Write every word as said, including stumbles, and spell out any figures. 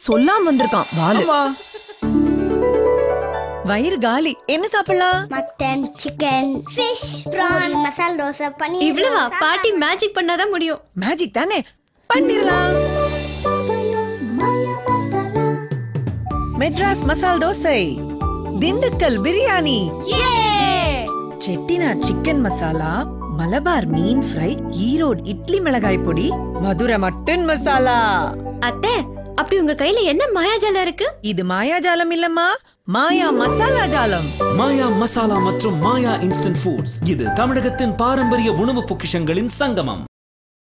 சொல்லாம வந்திருக்கான் வாலு. வயிறு காலி. என்ன சாப்பிடலாம்? Mutton, chicken, fish, prawn, masala dosa, paneer. இவ்வளவா? பாட்டி மேஜிக் பண்ணாதான் முடியும். மேஜிக் தானே, பண்ணிரலாம். மெட்ராஸ் மசாலா தோசை, திண்டுக்கல் பிரியாணி, செட்டிநாட் சிக்கன் மசாலா, மலபார் மீன் ஃப்ரை, ஈரோடு இட்லி மிளகாய் பொடி, மதுரை மட்டன் மசாலா. அத்தை, அப்படி உங்க கையில என்ன மாயாஜாலம் இருக்கு? இது மாயாஜாலம் இல்லம்மா, மாயா மசாலா ஜாலம். மாயா மசாலா மற்றும் மாயா இன்ஸ்டன்ட் ஃபுட்ஸ், இது தமிழகத்தின் பாரம்பரிய உணவு பொக்கிஷங்களின் சங்கமம்.